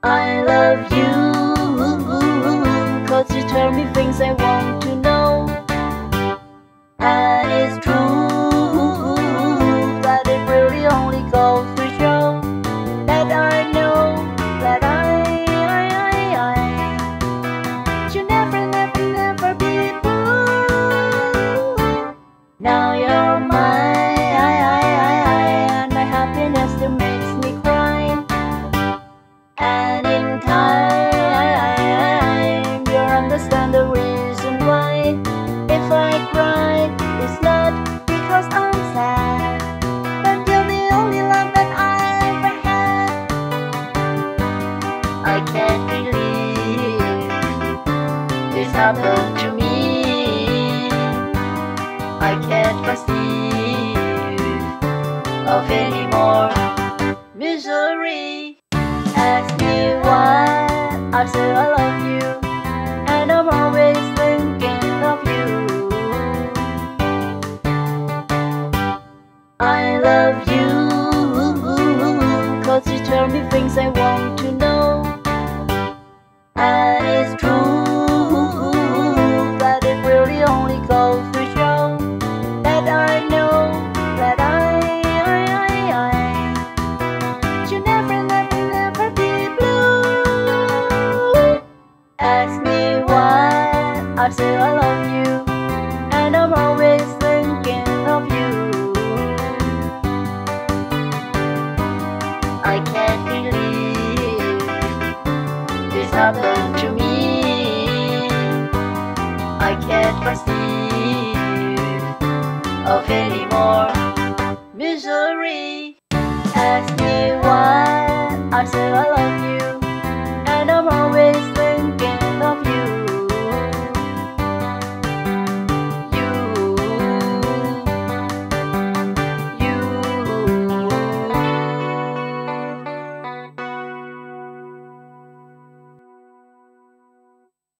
I love you, 'cause you tell me things I want to know. And it's true that it really only goes to show that I know that I should never, never, never be blue. Now you're mine, and my happiness still makes me cry. And in time, you'll understand the reason why. If I cry, it's not because I'm sad, but you're the only love that I ever had. I can't believe this happened to me. I can't conceive of any more misery. Ask me why, I say I love you, and I'm always thinking of you. I love you, 'cause you tell me things I want to know. And it's true that it really only goes to show that I know that I should never, never, never be blue. Ask me why, I say I love you, and I'm always thinking of you. I can't believe this happened to me. I can't conceive of any more misery. Ask me why, I say I love you.